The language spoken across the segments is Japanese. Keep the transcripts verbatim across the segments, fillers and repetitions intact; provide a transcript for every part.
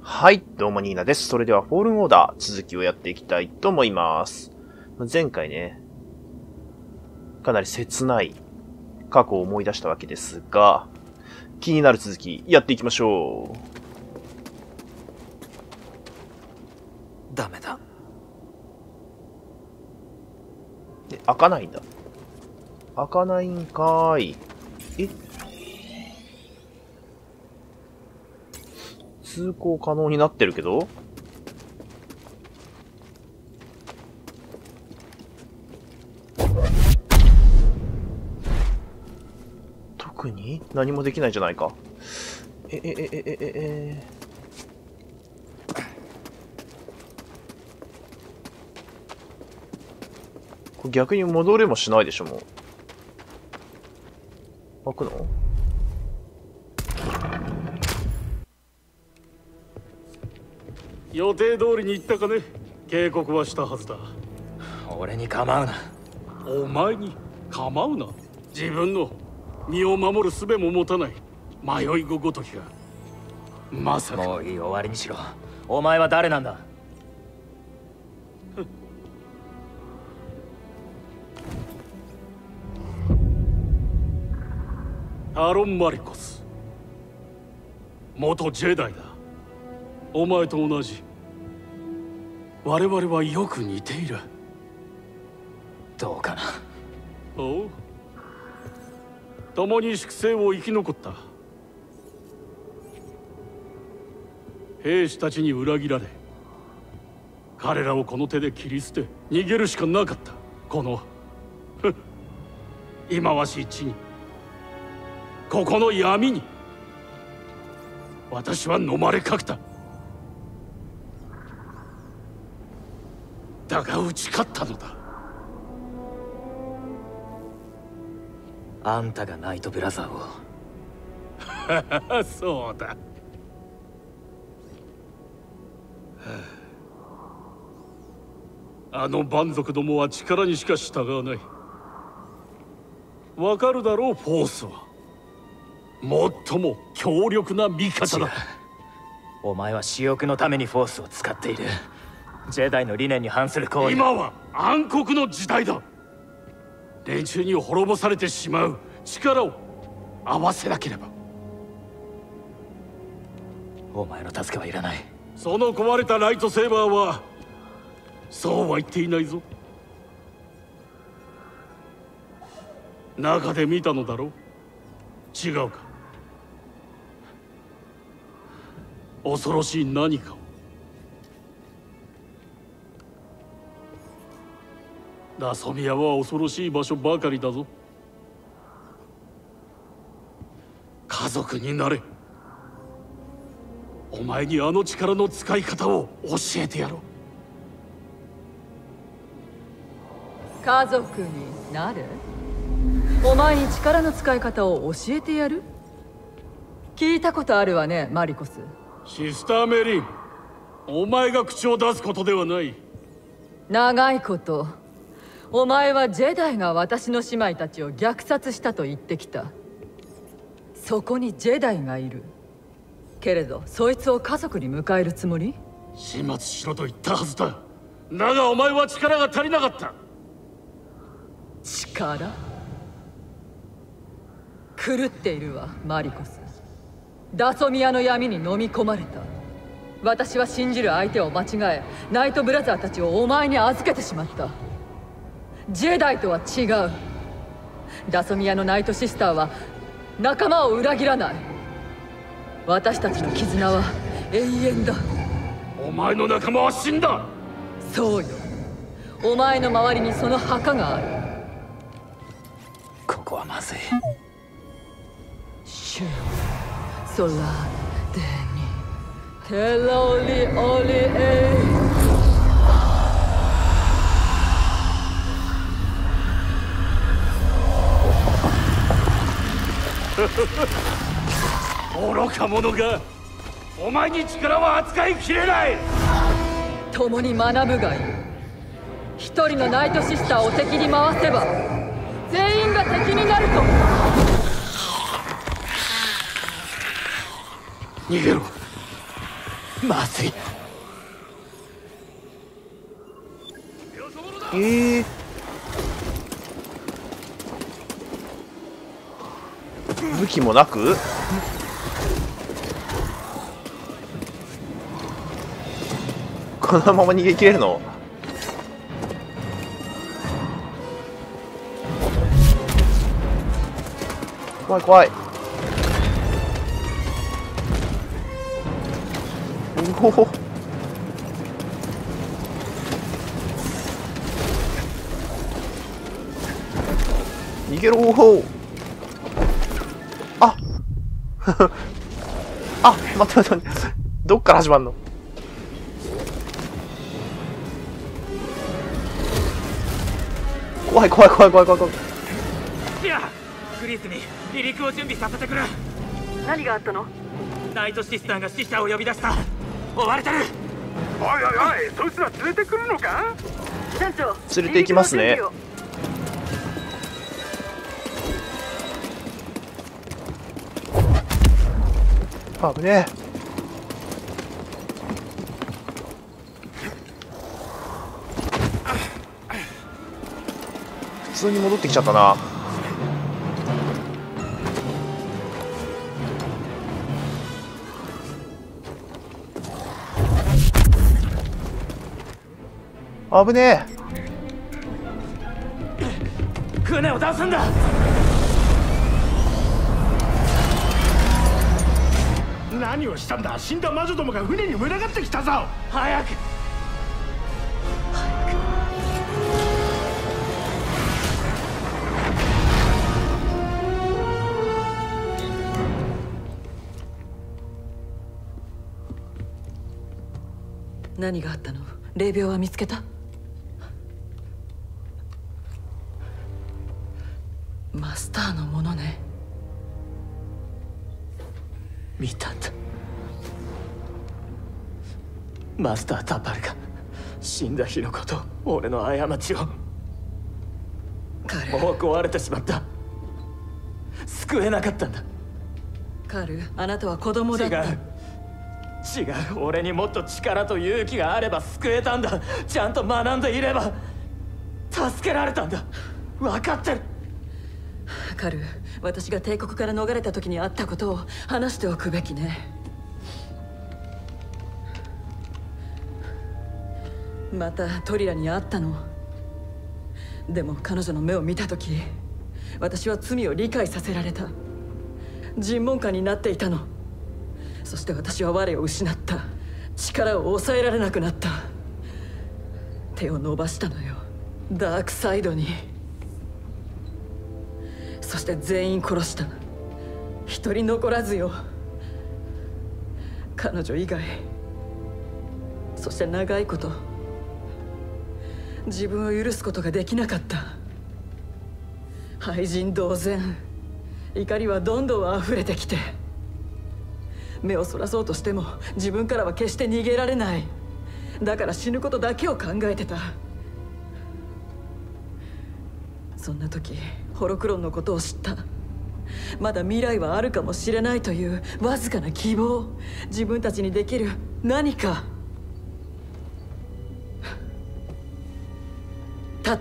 はい、どうもニーナです。それではフォールンオーダー続きをやっていきたいと思います。前回ね、かなり切ない過去を思い出したわけですが、気になる続きやっていきましょう。 ダメだ。 え、開かないんだ。開かないんかーい。え？通行可能になってるけど？特に何もできないじゃないか。え、え、え、え、え、え、え。これ逆に戻れもしないでしょ、もう。開くの？ 予定通りに行ったかね。警告はしたはずだ。 俺に構うな。 お前に構うな。自分の身を守る術も持たない迷い子ごときが。まさか。 もういい、終わりにしろ。お前は誰なんだ？ アロン・マリコス、元ジェダイだ。お前と同じ。我々はよく似ている。 どうかな。 おう。共に粛清を生き残った。兵士たちに裏切られ、彼らをこの手で切り捨て逃げるしかなかった。この忌まわしい地に、ここの闇に私は飲まれかけた。だが打ち勝ったのだ。 あんたがナイトブラザーを。 そうだ。あの蛮族どもは力にしか従わない。わかるだろう、フォースは最も強力な味方だ。 お前は私欲のためにフォースを使っている。ジェダイの理念に反する行為。 今は暗黒の時代だ。連中に滅ぼされてしまう。力を合わせなければ。 お前の助けはいらない。 その壊れたライトセーバーはそうは言っていないぞ。中で見たのだろう。違うか。恐ろしい何かを。ラソミアは恐ろしい場所ばかりだぞ。家族になれ。お前にあの力の使い方を教えてやろう。家族になる？お前に力の使い方を教えてやる？聞いたことあるわね、マリコス。 シスターメリン、お前が口を出すことではない。 長いことお前はジェダイが私の姉妹たちを虐殺したと言ってきた。そこにジェダイがいるけれど、そいつを家族に迎えるつもり？ 始末しろと言ったはずだ。だがお前は力が足りなかった。 力？狂っているわ、マリコス。ダソミアの闇に飲み込まれた。私は信じる相手を間違え、ナイトブラザーたちをお前に預けてしまった。ジェダイとは違う。ダソミアのナイトシスターは仲間を裏切らない。私たちの絆は永遠だ。 お前の仲間は死んだ。 そうよ。お前の周りにその墓がある。 ここはまずい。 シュソラデニテロリオリエイ。 愚か者が。お前に力は扱いきれない。 共に学ぶがいい。一人のナイトシスターを敵に回せば全員が敵になると。 逃げろ。 まずい。 ええー、武器もなくこのまま逃げ切れるの？怖い怖い。おお、逃げろ。おああ、待って待って待って、どっから始まるの？怖い怖い怖い怖い怖い怖い。 いや、グリスに離陸を準備させてくれ。 何があったの？ ナイトシスターが死者を呼び出した。追われてる。 おいおいおい、そいつら連れてくるのか？ 団長、 連れて行きますね。あぶねえ。普通に戻ってきちゃったな。危ねえ。船を出すんだ。 何をしたんだ？死んだ魔女どもが船に群がってきたぞ。 早く。 何があったの？霊廟は見つけた？マスターのものね。 見たんだ。マスター・タパルが死んだ日のこと、俺の過ちを。 カル、 もう壊れてしまった。救えなかったんだ。 カル、あなたは子供だった。 違う違う、俺にもっと力と勇気があれば救えたんだ。ちゃんと学んでいれば助けられたんだ。分かってる。 カル、私が帝国から逃れた時にあったことを話しておくべきね。またトリラに会ったの。でも彼女の目を見た時、私は罪を理解させられた。尋問官になっていたの。そして私は我を失った。力を抑えられなくなった。手を伸ばしたのよ、ダークサイドに。そして全員殺した。一人残らずよ。彼女以外。そして長いこと自分を許すことができなかった。廃人同然。怒りはどんどん溢れてきて、目をそらそうとしても自分からは決して逃げられない。だから死ぬことだけを考えてた。そんな時ホロクロンのことを知った。まだ未来はあるかもしれないというわずかな希望、自分たちにできる何か。立って。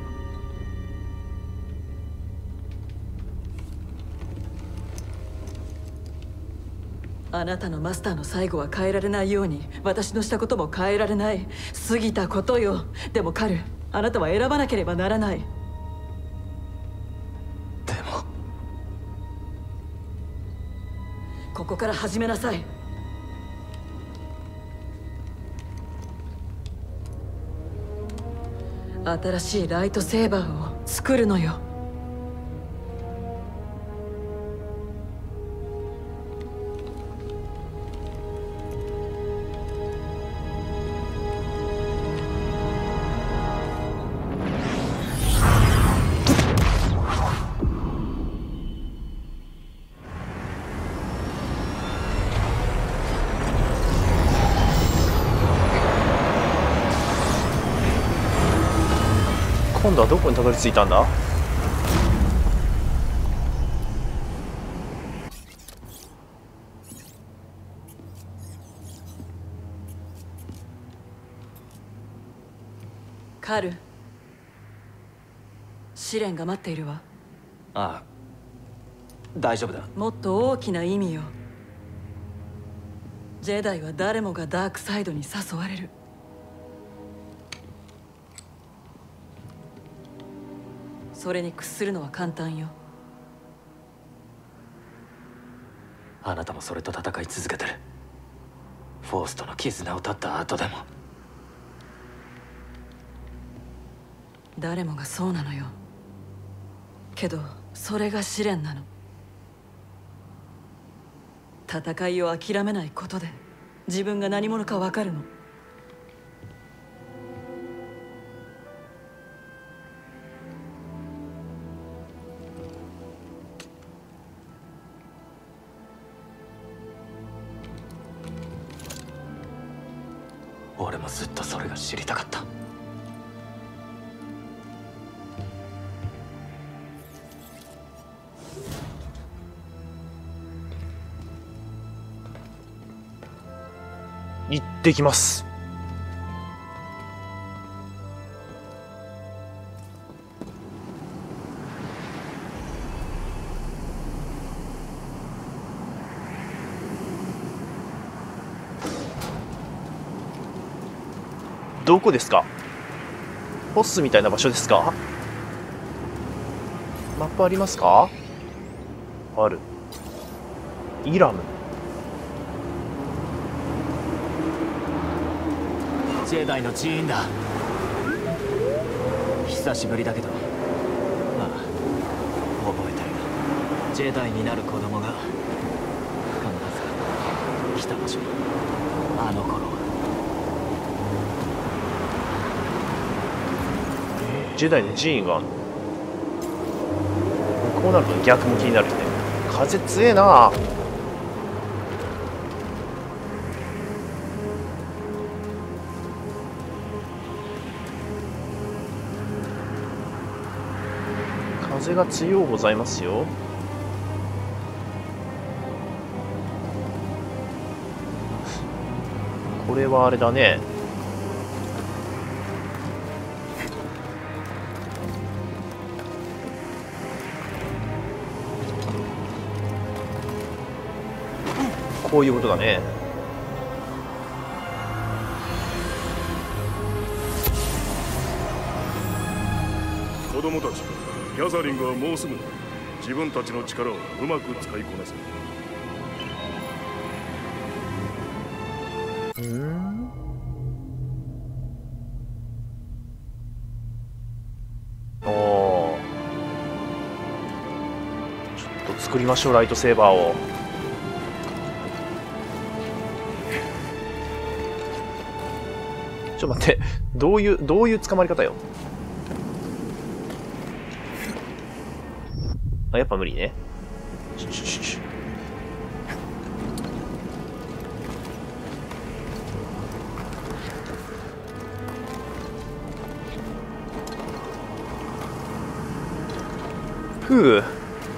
あなたのマスターの最後は変えられないように、私のしたことも変えられない。過ぎたことよ。でもカル、あなたは選ばなければならない。 でもここから始めなさい。新しいライトセーバーを作るのよ。 今度はどこにたどり着いたんだ？ ハル、試練が待っているわ。 ああ、大丈夫だ。 もっと大きな意味よ。ジェダイは誰もがダークサイドに誘われる。それに屈するのは簡単よ。 あなたもそれと戦い続けてる。フォースとの絆を断った後でも。 誰もがそうなのよ。けどそれが試練なの。戦いを諦めないことで自分が何者か分かるの。 俺もずっとそれが知りたかった。 行ってきます。どこですか？ホスみたいな場所ですか？マップありますか？ある。イラム。 ジェダイの寺院だ。久しぶりだけど、ああ、覚えてる。ジェダイになる子供が必ず来た場所。あの頃。 ジェダイの寺院があるの？こうなると逆も気になるよね。風強えな。風が強うございますよ。これはあれだね。こういうことだね。 子供たち、ギャザリングはもうすぐだ。自分たちの力をうまく使いこなせ。 うん。おお。ちょっと作りましょう、ライトセーバーを。ちょっと待って、どういうどういう捕まり方よ。あ、やっぱ無理ね。シュシュシュシュ。ふう。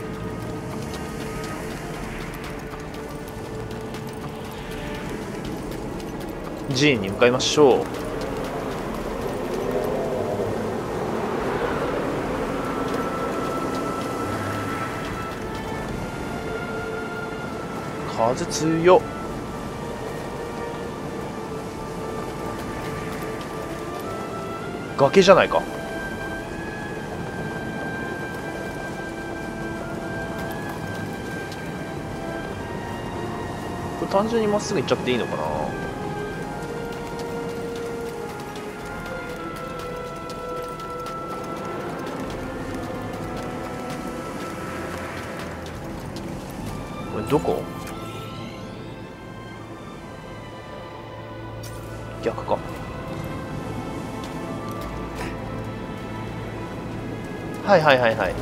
寺院に向かいましょう。風強っ。崖じゃないか。これ単純にまっすぐ行っちゃっていいのかな。これどこ？逆か。はいはいはいはい。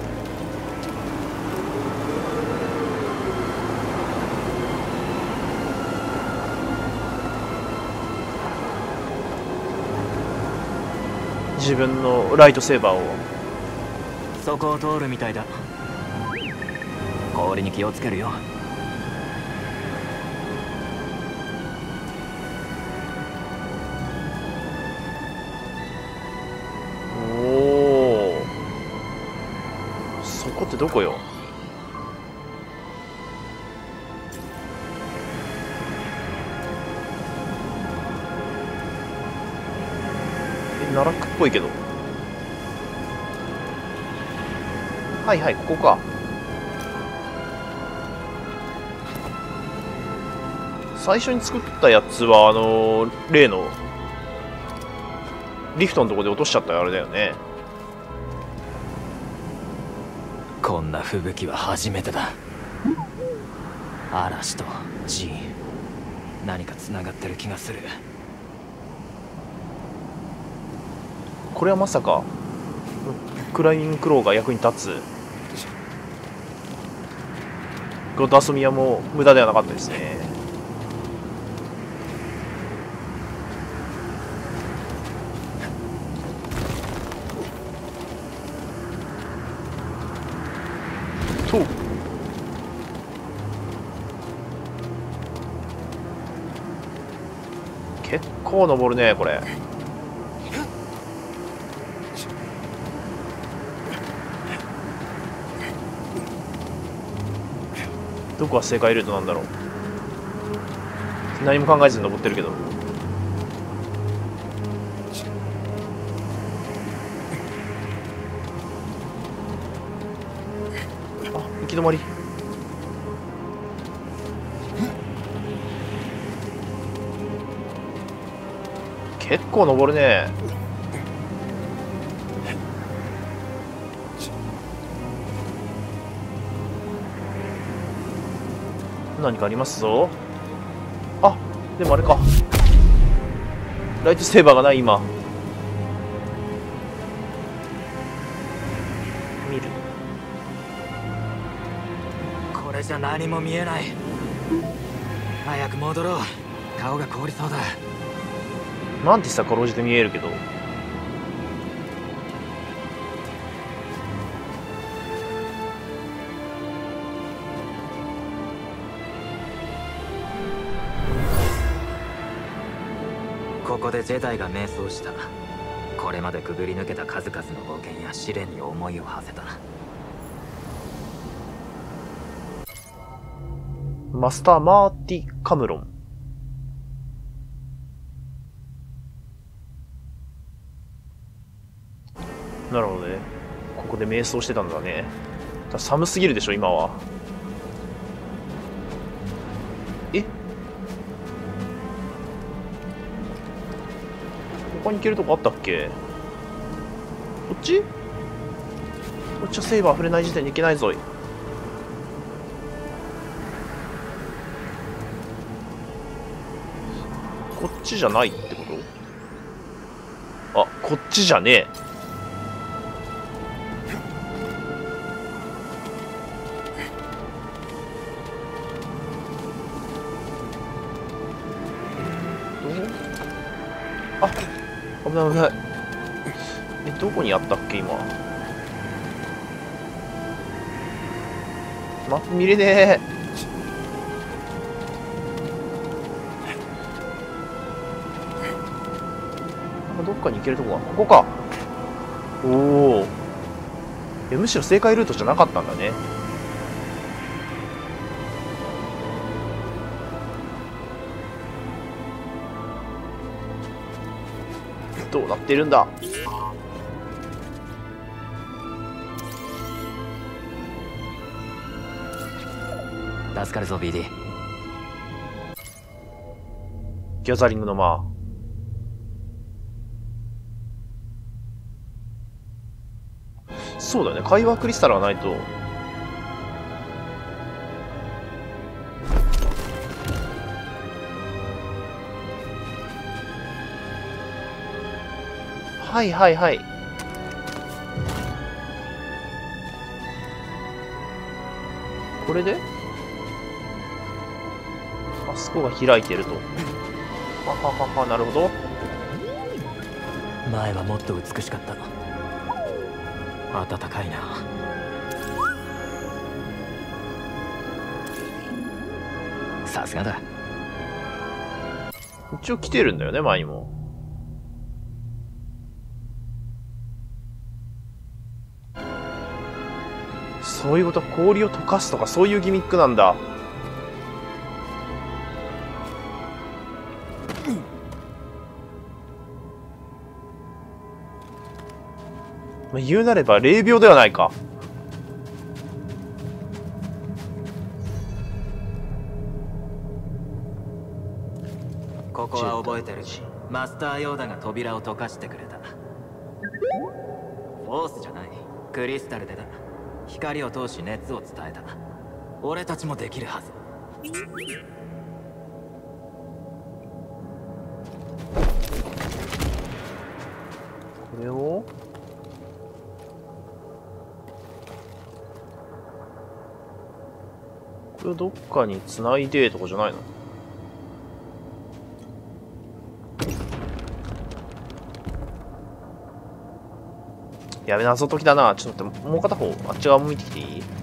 自分のライトセーバーを。 そこを通るみたいだ。氷に気をつけるよ。 どこよ。え、奈落っぽいけど。はいはい、ここか。最初に作ったやつは、あのー、例の、リフトのとこで落としちゃったあれだよね。 こんな吹雪は初めてだ。嵐とジーン、何か繋がってる気がする。 これはまさかクライミングクローが役に立つ。このダソミヤも無駄ではなかったですね。と結構登るねこれ。どこが正解ルートなんだろう。何も考えずに登ってるけど。あ、行き止まり。結構登るね。何かありますぞ。あ、でもあれか。ライトセーバーがない今。見る。 これじゃ何も見えない。早く戻ろう。顔が凍りそうだ。 マンティスはかろうじて見えるけど。 ここでジェダイが迷走した。これまでくぐり抜けた数々の冒険や試練に思いを馳せた。 マスター・マーティ・カムロン。なるほどね。ここで迷走してたんだね。だ寒すぎるでしょ今は。え、他に行けるとこあったっけ？こっち？こっちはセーバー触れない時点で行けないぞい。こっちじゃないってこと？あ、こっちじゃねえ。あ、危ない危ない。え、どこにあったっけ今。マップ見れねえ。どっかに行けるとこはここか。おお。え、むしろ正解ルートじゃなかったんだね。どうなってるんだ。 助かるぞ ビーディー。 ギャザリングの間。そうだね、会話クリスタルがないと。はいはいはい。これであそこが開いてると。はははは、なるほど。 前はもっと美しかった。暖かいな。さすがだ。 一応来てるんだよね、前にも。 そういうこと、氷を溶かすとかそういうギミックなんだ。まあ、言うなれば霊廟ではないか。 ここは覚えてる。マスターヨーダが扉を溶かしてくれた。フォースじゃない、クリスタルでだ。光を通し熱を伝えた。俺たちもできるはず。 これをこれをどっかに繋いでとかじゃないの？やべ、謎解きだな。ちょっと待って、もう片方、あっち側向いてきていい？ちょ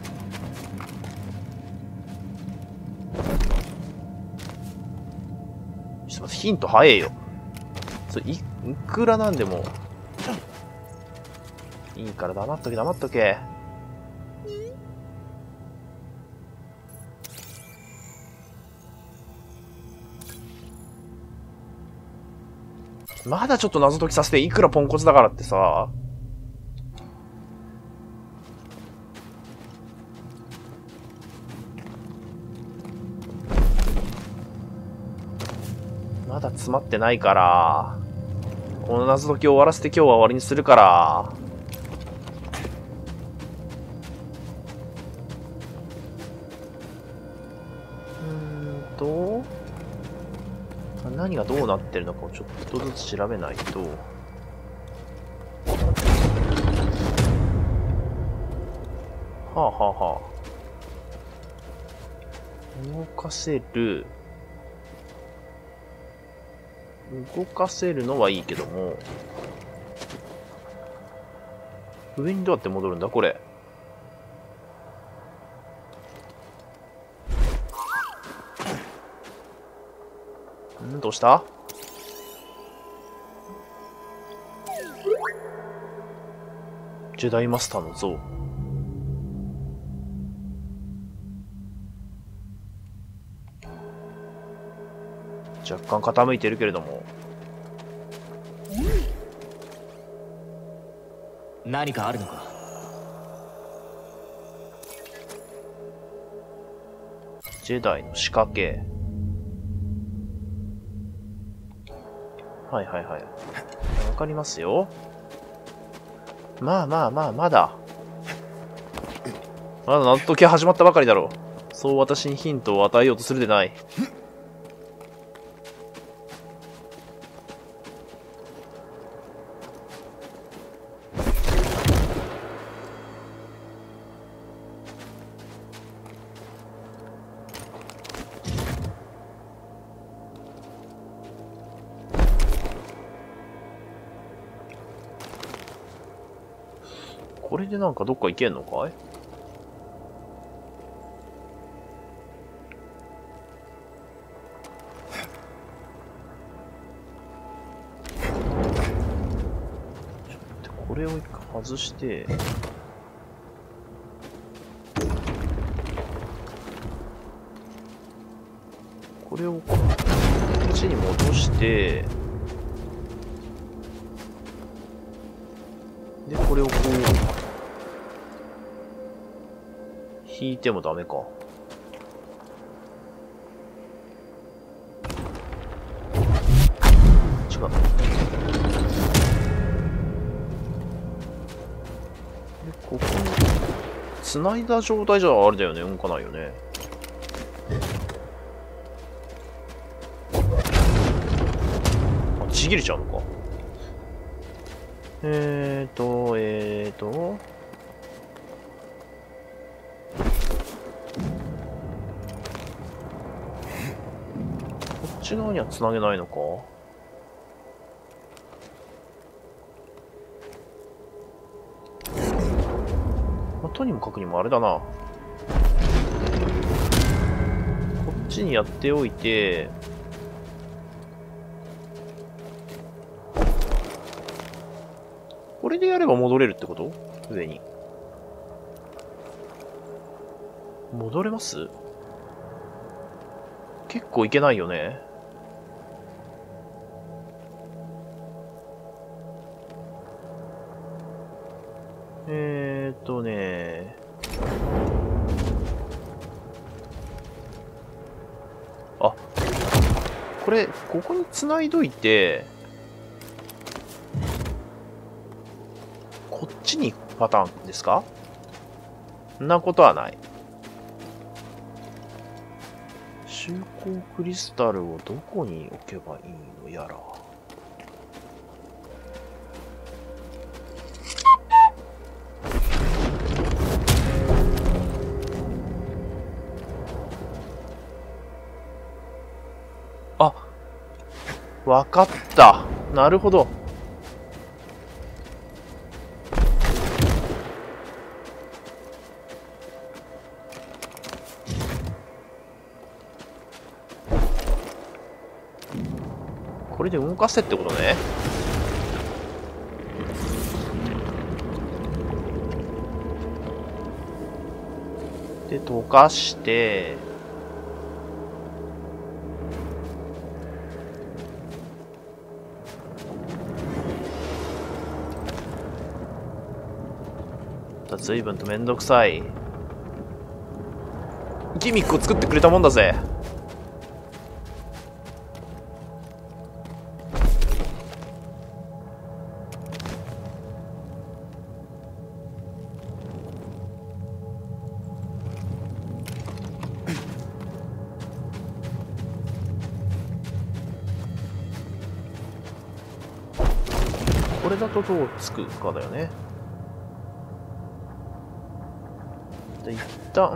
っと待って、ヒント早えよ。それい、いくらなんでも。いいから黙っとけ、黙っとけ。まだちょっと謎解きさせて、いくらポンコツだからってさ。まだ詰まってないから。この謎解きを終わらせて今日は終わりにするから。うーんと。何がどうなってるのかをちょっとずつ調べないと。はあはあはあ。動かせる。動かせるのはいいけども。上にどうやって戻るんだこれ。んどうした？ジェダイマスターの像。若干傾いてるけれども。 何かあるのか？ ジェダイの仕掛け。はいはいはい。わかりますよ。まあまあまあ、まだ。まだ謎解きは始まったばかりだろう。そう私にヒントを与えようとするでない。これでなんかどっか行けんのかい？これを一回外して、これをこっちに戻して、で、これをこう、引いてもダメか。違う。で、ここに、繋いだ状態じゃあれだよね、動かないよね。あ、ちぎれちゃうのか。えーと、えーと、こっち側には繋げないのか。まあ、とにもかくにもあれだな。こっちにやっておいて、これでやれば戻れるってこと？上に。 戻れます？結構いけないよね。えーっとね。あ、これ、ここに繋いどいて、こっちに行くパターンですか？そんなことはない。集光クリスタルをどこに置けばいいのやら。あ、わかった。なるほど。これで動かせってことね。で、溶かして、随分とめんどくさいギミックを作ってくれたもんだぜ。これだとどうつくかだよね。で、一旦、うん。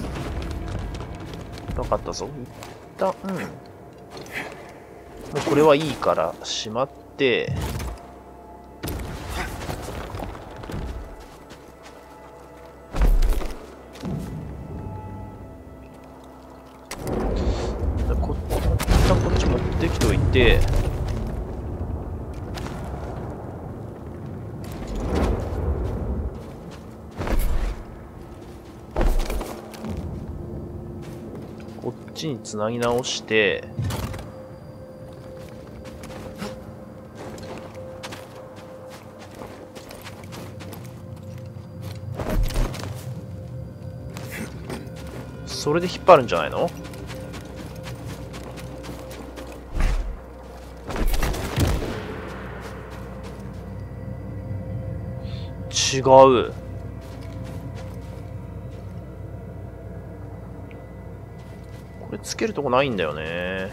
分かったぞ。一旦、うん。もうこれはいいからしまって、こ一旦こっち持ってきといて、こっちにつなぎ直して、それで引っ張るんじゃないの？違う。これつけるとこないんだよね。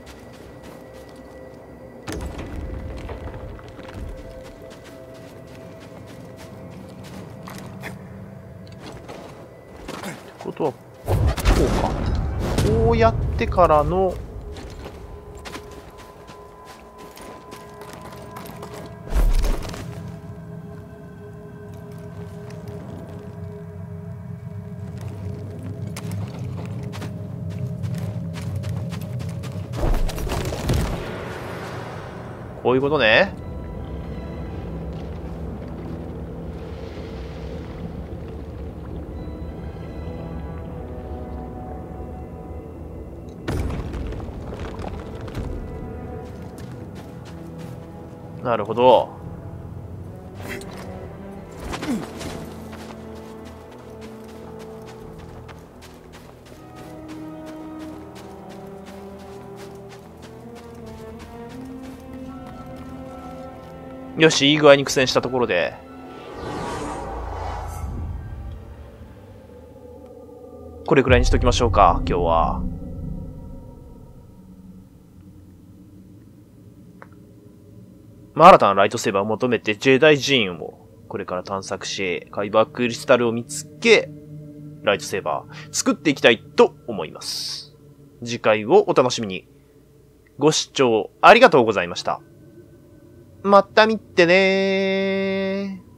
ってことはこうか。こうやってからのこういうことね。なるほど。よし、いい具合に苦戦したところで、これくらいにしときましょうか、今日は。まあ、新たなライトセーバーを求めてジェダイ寺院をこれから探索し、カイバークリスタルを見つけ、ライトセーバー作っていきたいと思います。次回をお楽しみに。ご視聴ありがとうございました。また見てねー。